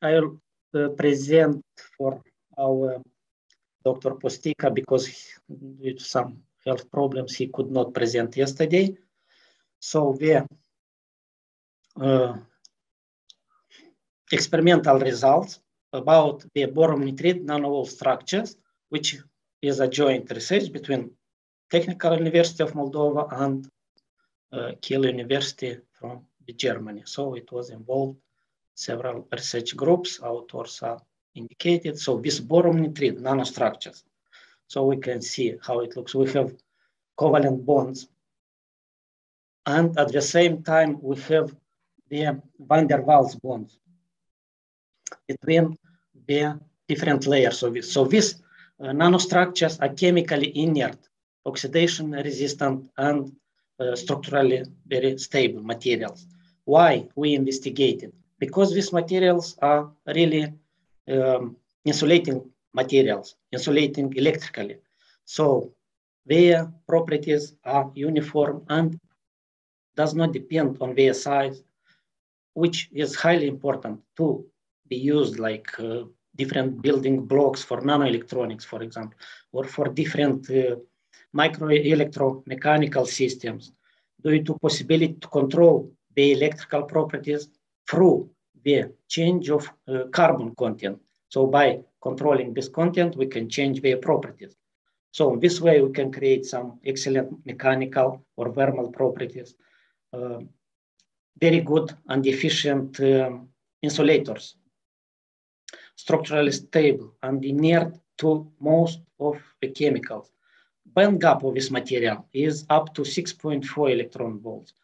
I will present for our Dr. Postika because due to some health problems, he could not present yesterday. So the experimental results about the boron nitride nanowall structures, which is a joint research between Technical University of Moldova and Kiel University from Germany. So it was involved several research groups, authors are indicated. So this boron nitride nanostructures. So we can see how it looks. We have covalent bonds. And at the same time, we have the van der Waals bonds between the different layers of it. So these nanostructures are chemically inert, oxidation resistant, and structurally very stable materials. Why we investigated? Because these materials are really insulating materials, insulating electrically. So their properties are uniform and does not depend on their size, which is highly important to be used like different building blocks for nanoelectronics, for example, or for different microelectromechanical systems, due to possibility to control the electrical properties through the change of carbon content. So by controlling this content, we can change their properties. So in this way, we can create some excellent mechanical or thermal properties, very good and efficient insulators, structurally stable and inert to most of the chemicals. Band gap of this material is up to 6.4 electron volts.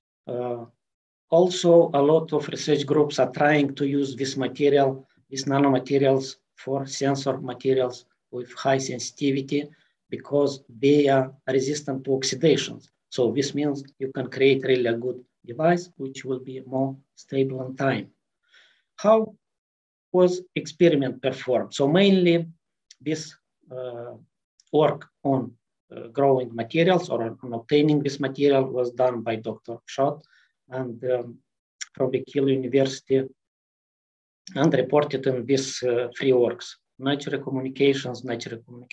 Also, a lot of research groups are trying to use this material, these nanomaterials, for sensor materials with high sensitivity because they are resistant to oxidations. So this means you can create really a good device which will be more stable in time. How was experiment performed? So mainly this work on growing materials or on obtaining this material was done by Dr. Schott and from the Kiel University, and reported in these three works: Nature Communications, and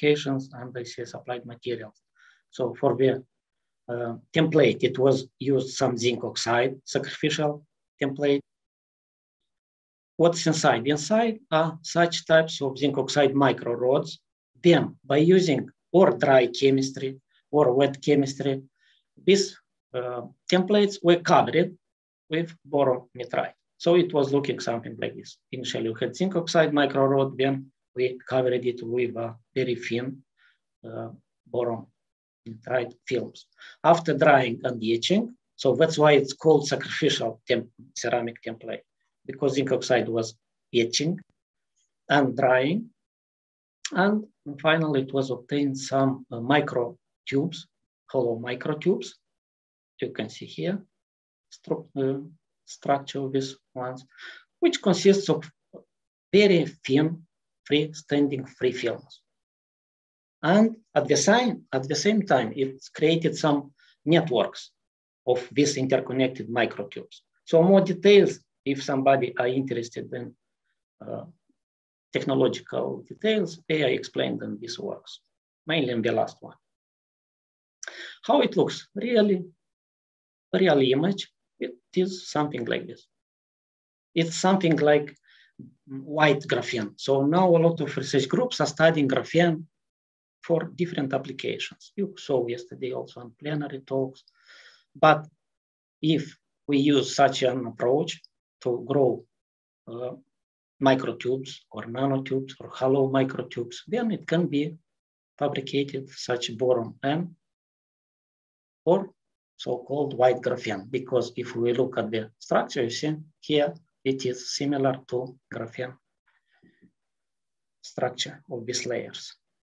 ICS Applied Materials. So for the template, it was used some zinc oxide, sacrificial template. What's inside? Inside are such types of zinc oxide micro rods. Then, by using or dry chemistry or wet chemistry, these templates were covered with boron nitride. So it was looking something like this. Initially, we had zinc oxide micro rod, then we covered it with a very thin boron nitride films. After drying and etching, so that's why it's called sacrificial ceramic template, because zinc oxide was etching and drying. And finally, it was obtained some micro tubes, hollow micro tubes. You can see here structure of these ones, which consists of very thin freestanding free films. And at the same time, it's created some networks of these interconnected microtubes. So more details, if somebody are interested in technological details, they are explained in these works, mainly in the last one. How it looks, really, real image, it is something like this. It's something like white graphene. So now a lot of research groups are studying graphene for different applications. You saw yesterday also on plenary talks. But if we use such an approach to grow microtubes or nanotubes or hollow microtubes, then it can be fabricated such boron N or so-called white graphene, because if we look at the structure, you see here, it is similar to graphene structure of these layers.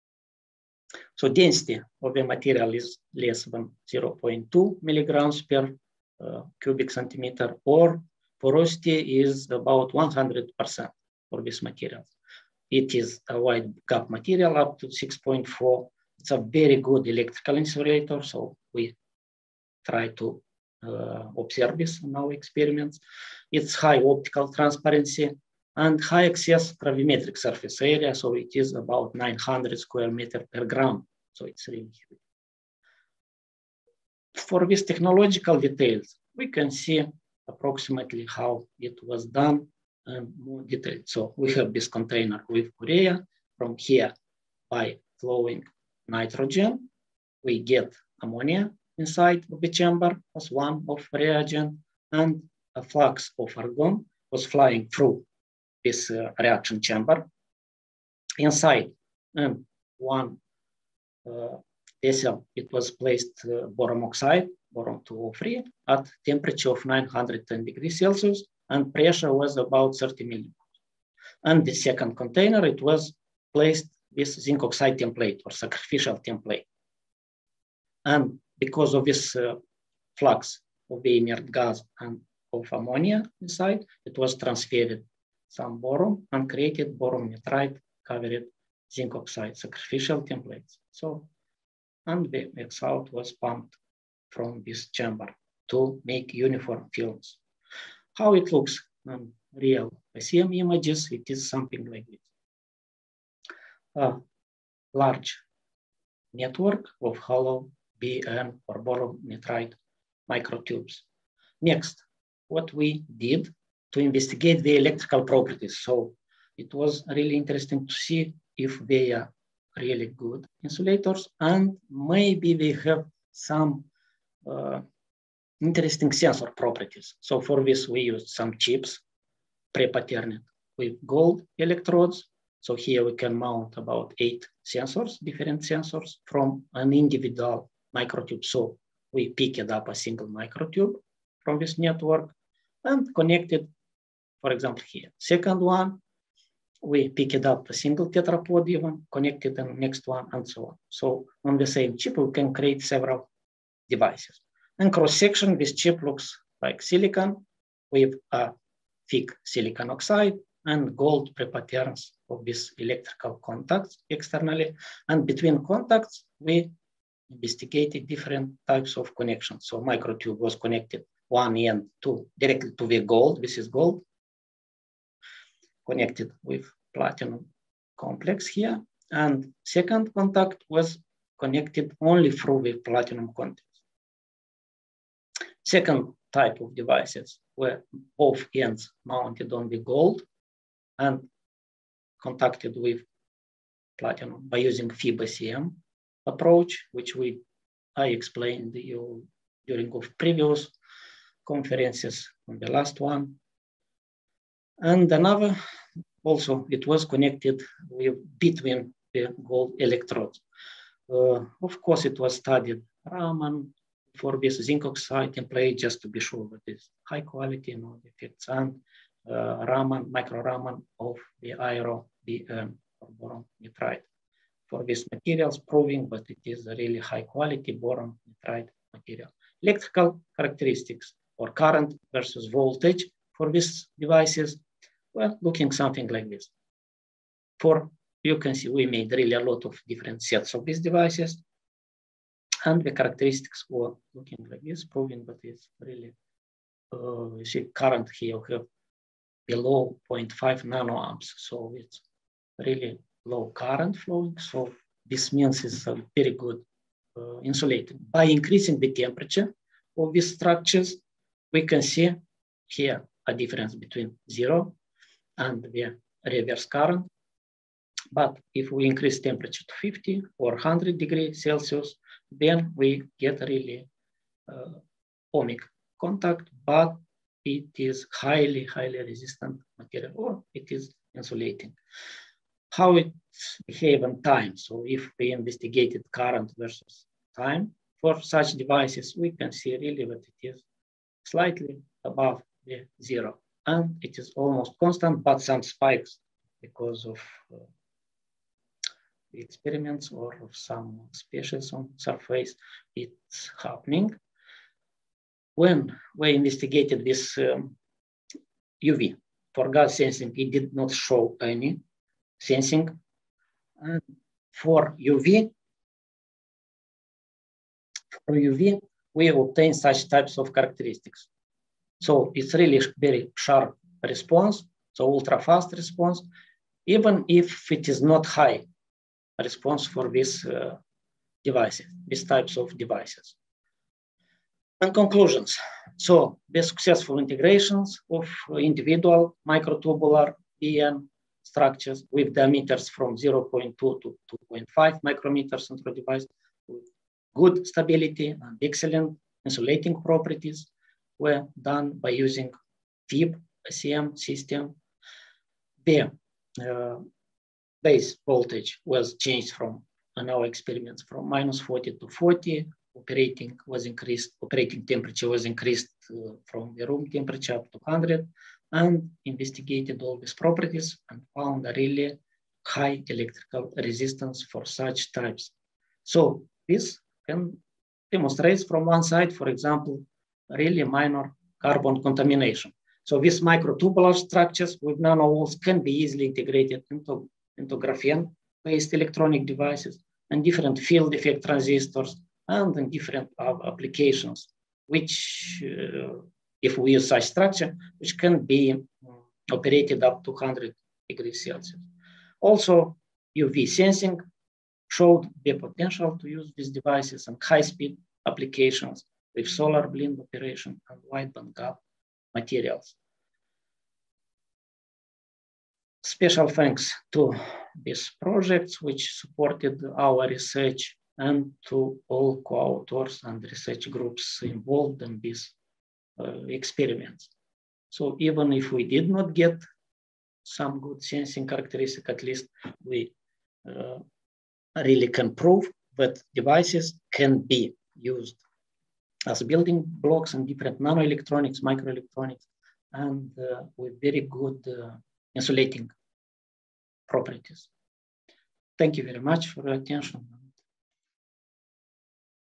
So density of the material is less than 0.2 milligrams per cubic centimeter, or porosity is about 100% for this material. It is a wide gap material up to 6.4. It's a very good electrical insulator, so we try to observe this in our experiments. It's high optical transparency, and high excess gravimetric surface area, so it is about 900 square meters per gram, so it's really huge. For these technological details, we can see approximately how it was done and more detailed. So we have this container with urea. From here, by flowing nitrogen, we get ammonia inside of the chamber as one of reagent, and a flux of argon was flying through this reaction chamber. Inside one vessel, it was placed boron oxide, boron 203, at temperature of 910 degrees Celsius, and pressure was about 30 millibars. And the second container, it was placed with zinc oxide template or sacrificial template. And because of this flux of the inert gas and of ammonia inside, it was transferred some boron and created boron nitride covered zinc oxide sacrificial templates. So, and the exhaust was pumped from this chamber to make uniform films. How it looks on real ICM images, it is something like this. A large network of hollow BN or boron nitride microtubes. Next, what we did to investigate the electrical properties. So it was really interesting to see if they are really good insulators, and maybe they have some interesting sensor properties. So for this, we used some chips pre-patterned with gold electrodes. So here we can mount about 8 sensors, different sensors from an individual microtube. So we picked up a single microtube from this network and connected, for example, here. Second one, we picked up a single tetrapod even, connected the next one, and so on. So on the same chip, we can create several devices. And cross-section, this chip looks like silicon with a thick silicon oxide and gold pre-patterns of these electrical contacts externally. And between contacts, we investigated different types of connections. So microtube was connected one end directly to the gold. This is gold, connected with platinum complex here. And second contact was connected only through the platinum contact. Second type of devices were both ends mounted on the gold and contacted with platinum by using FIB-SEM approach, which I explained you during of previous conferences on the last one. And another, also it was connected with between the gold electrodes. Of course, it was studied Raman for this zinc oxide template, just to be sure that it's high quality, no defects, and Raman, micro Raman of the aero BN or boron nitride for these materials, proving that it is a really high quality boron nitride material. Electrical characteristics or current versus voltage for these devices, well, looking something like this. You can see we made really a lot of different sets of these devices, and the characteristics were looking like this, proving that it's really, you see current here we have below 0.5 nanoamps. So it's really low current flowing. So this means it's a very good insulating. By increasing the temperature of these structures, we can see here a difference between 0 and the reverse current. But if we increase temperature to 50 or 100 degrees Celsius, then we get really ohmic contact, but it is highly, highly resistant material, or it is insulating. How it behaves in time. So if we investigated current versus time for such devices, we can see really that it is slightly above the 0. And it is almost constant, but some spikes because of the experiments or of some species on surface, it's happening. When we investigated this UV for gas sensing, it did not show any sensing. And for UV, we obtain such types of characteristics. So it's really very sharp response So ultra-fast response, even if it is not high response for these devices, these types of devices. And conclusions. So the successful integrations of individual microtubular BN structures with diameters from 0.2 to 2.5 micrometers into the device with good stability and excellent insulating properties were done by using FIB SEM system. The base voltage was changed from, in our experiments, from -40 to 40. Operating temperature was increased from the room temperature up to 100, and investigated all these properties and found a really high electrical resistance for such types. So this can demonstrate from one side, for example, really minor carbon contamination. So these microtubular structures with nanowalls can be easily integrated into graphene-based electronic devices and different field effect transistors and in different applications, which, if we use such structure, which can be operated up to 100 degrees Celsius. Also, UV sensing showed the potential to use these devices in high-speed applications with solar blind operation and wide bandgap materials. Special thanks to these projects which supported our research and to all co-authors and research groups involved in these experiments. So even if we did not get some good sensing characteristic, at least we really can prove that devices can be used as building blocks and different nanoelectronics, microelectronics, and with very good insulating properties. Thank you very much for your attention.